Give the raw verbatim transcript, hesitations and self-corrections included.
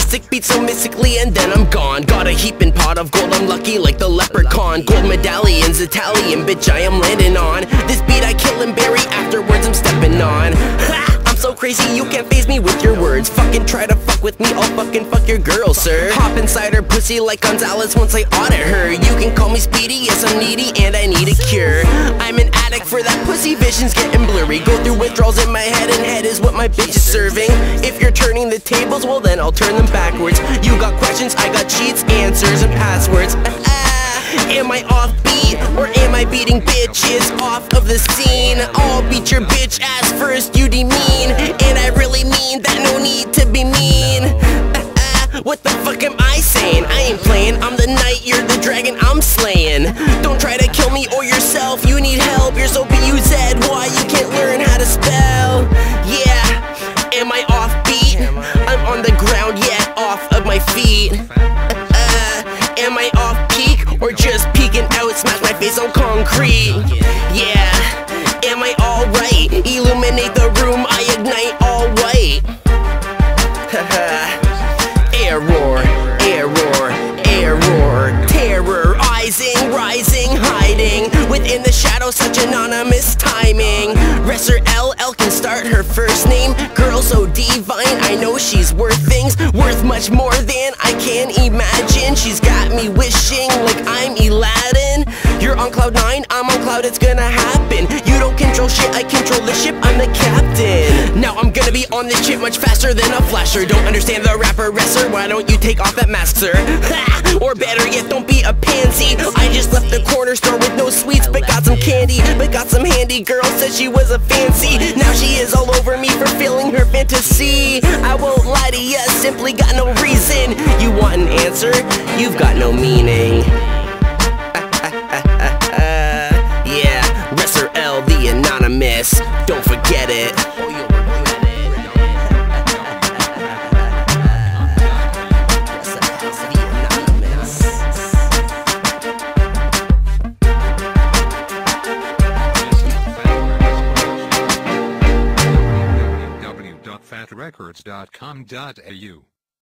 Futuristic beat so mystically and then I'm gone. Got a heaping pot of gold, I'm lucky like the Leprechaun. Gold medallions, Italian, bitch I am landing on. This beat I kill and bury, afterwards I'm stepping on. Ha! I'm so crazy you can't faze me with your words. Fucking try to fuck with me, I'll fucking fuck your girl, sir. Hop inside her pussy like Gonzales once I audit her. You can call me Speedy, yes I'm needy and I need a cure. I'm an addict for that pussy, vision's getting blurry. Go through withdrawals in my head and head is what my bitch is serving. If you're turning the tables, well then I'll turn them backwards. You got questions, I got cheats, answers, and passwords. Am I offbeat, or am I beating bitches off of the scene? I'll beat your bitch ass first, you demean. And I really mean that, no need to be mean. What the fuck am I saying? I ain't playing, I'm the knight, you're the dragon, I'm slaying. Don't try to kill me or yourself, you need help. You're so B U Z, why you can't learn how to spell? Yeah, am I offbeat? I'm on the ground yet, off of my feet. Am I off peak or just peeking out? Smash my face on concrete. Yeah, am I alright? Illuminate the room, I ignite all white. Error, error, error. Terrorizing, rising, hiding within the shadows, such anonymous timing. ResseR L, L can start her first name. Girl so divine, I know she's worth things, worth much more than I can imagine. She's got me wishing like I'm Aladdin. You're on cloud nine, I'm on cloud, it's gonna happen. You don't control shit, I control the ship, I'm the captain. Now I'm gonna be on this shit much faster than a flasher. Don't understand the rapper ResseR, why don't you take off that mask, sir? Ha! Or better yet, don't be a pansy. I just left the corner store with no sweets, but got some candy, but got some handy. Girl said she was a fancy, now she is all over me for feeling her fantasy. I won't lie to ya, simply got no reason. You want an answer? You've got no meaning. Yeah, ResseR L, the anonymous, don't forget it. w w w dot fat records dot com dot a u